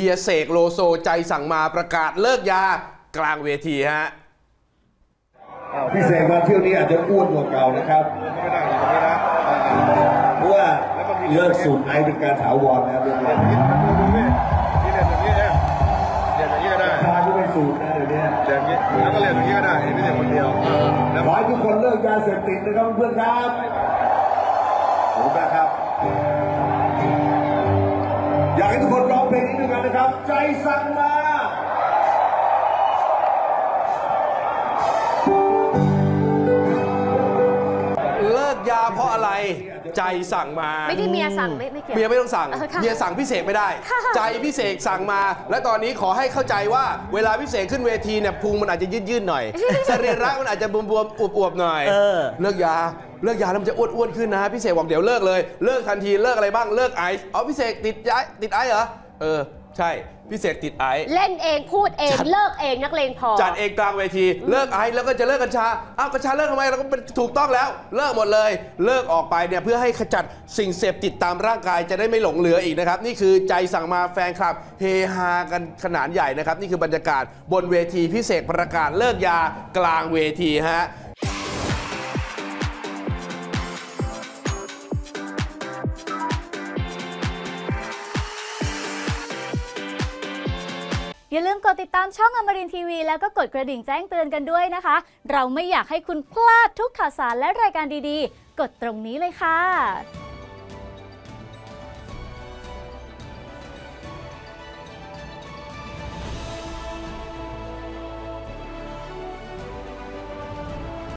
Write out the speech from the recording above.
ฮียเสกโลโซใจสั่งมาประกาศเลิกยากลางเวทีฮะพี่เสกมาเที่ยวนี้อาจจะอ้วนกว่าเก่านะครับไม่ได้ตรงนี้นะเพราะว่าเลิกสูตรไอเป็นการถาวรนะเรื่องนี้นี่เรียนอย่างนี้นะเรียนอย่างนี้ก็ได้ทาที่ไม่สูตรนะเดี๋ยวนี้เรียนอย่างนี้แล้วก็เรียนอย่างนี้ก็ได้ไม่ใช่คนเดียวขอให้ทุกคนเลิกยาเสพติดนะครับเพื่อนครับขอบคุณมากครับอยากให้ทุกคนร้องเพลงนี้ด้วยกันนะครับใจสั่งมาเลิกยาเพราะอะไรใจสั่งมาไม่ได้เมียสั่งไม่เกี่ยวเมียไม่ต้องสั่งเมียสั่งพี่เสกไม่ได้ใจพี่เสกสั่งมาและตอนนี้ขอให้เข้าใจว่าเวลาพี่เสกขึ้นเวทีเนี่ยพุงมันอาจจะยืดๆหน่อยสรีระมันอาจจะบวมๆอวบๆหน่อยเลิกยาแล้วมันจะอ้วนๆขึ้นนะฮะพี่เสกบอกเดี๋ยวเลิกเลยเลิกทันทีเลิกอะไรบ้างเลิกไอซ์พี่เสกติดไอซ์เหรอใช่พี่เสกติดไอซ์เล่นเองพูดเองเลิกเองนักเลงพอจัดเองกลางเวทีเลิกไอซ์แล้วก็จะเลิกกัญชากัญชาเลิกทำไมเราก็เป็นถูกต้องแล้วเลิกหมดเลยเลิกออกไปเนี่ยเพื่อให้ขจัดสิ่งเสพติดตามร่างกายจะได้ไม่หลงเหลืออีกนะครับนี่คือใจสั่งมาแฟนคลับเฮฮากันขนาดใหญ่นะครับนี่คือบรรยากาศบนเวทีพี่เสกประกาศเลิกยากลางเวทีฮะอย่าลืมกดติดตามช่องอมรินทร์ทีวีแล้วก็กดกระดิ่งแจ้งเตือนกันด้วยนะคะเราไม่อยากให้คุณพลาดทุกข่าวสารและรายการดีๆกดตรงนี้เลยค่ะ